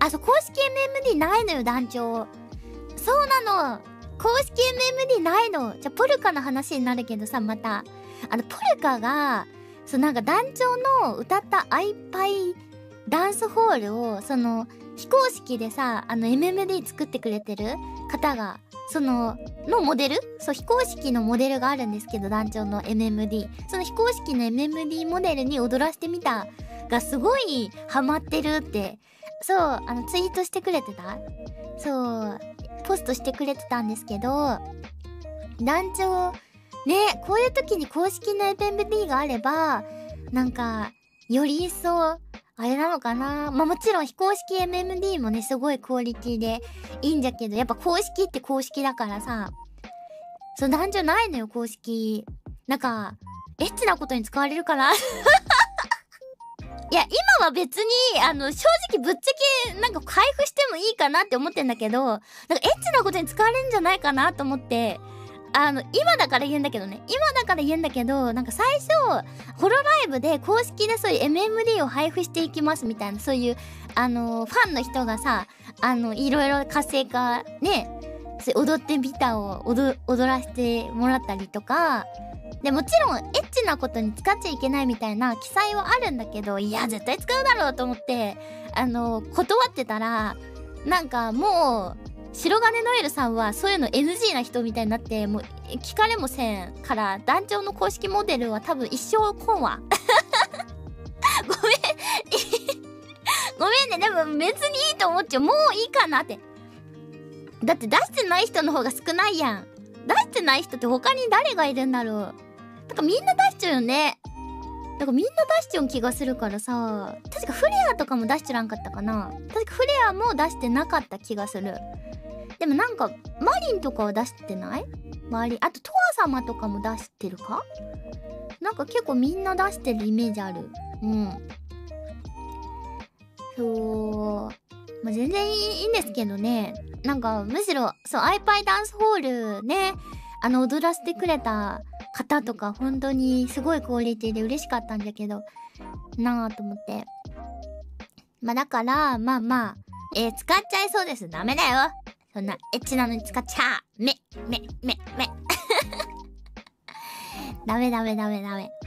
そう、公式 MMD ないのよ、団長。そうなの。公式 MMD ないの。じゃ、ポルカの話になるけどさ、また。ポルカが、なんか団長の歌ったアイパイダンスホールを、非公式でさ、MMD 作ってくれてる方が、のモデル？そう、非公式のモデルがあるんですけど、団長の MMD。その非公式の MMD モデルに踊らせてみたがすごいハマってるって、そう、ツイートしてくれてた？そう、ポストしてくれてたんですけど、団長、ね、こういう時に公式の MMD があれば、なんか、より一層、あれなのかな。まあ、もちろん非公式 MMD もね、すごいクオリティでいいんじゃけど、やっぱ公式って公式だからさ、団長ないのよ、公式。なんか、エッチなことに使われるかな。いや、今は別に、正直ぶっちゃけ、なんか配布してもいいかなって思ってんだけど、なんかエッチなことに使われるんじゃないかなと思って、今だから言うんだけどね。今だから言うんだけど、なんか最初、ホロライブで公式でそういう MMD を配布していきますみたいな、そういう、ファンの人がさ、いろいろ活性化、ね、踊ってみたを踊らせてもらったりとか、で、もちろん、エッチなことに使っちゃいけないみたいな記載はあるんだけど、いや、絶対使うだろうと思って、断ってたら、なんかもう、白金ノエルさんはそういうの NG な人みたいになって、もう聞かれもせんから、団長の公式モデルは多分一生来んわ。ごめん。ごめんね。でも別にいいと思っちゃう。もういいかなって。だって出してない人の方が少ないやん。出してない人って他に誰がいるんだろう。だからみんな出しちゃうよね。だからみんな出しちゃう気がするからさ。確かフレアとかも出しちゃらんかったかな。確かフレアも出してなかった気がする。でもなんか、マリンとかは出してない？マリン。あと、トア様とかも出してるか？なんか結構みんな出してるイメージある。うん。そう。まあ、全然いいんですけどね。なんか、むしろ、そう、アイパイダンスホールね、踊らせてくれた方とか、本当にすごいクオリティで嬉しかったんだけど、なぁと思って。まあ、だから、まあまあ、使っちゃいそうです。ダメだよ。そんなエッチなのに使っちゃダメ。ダメ。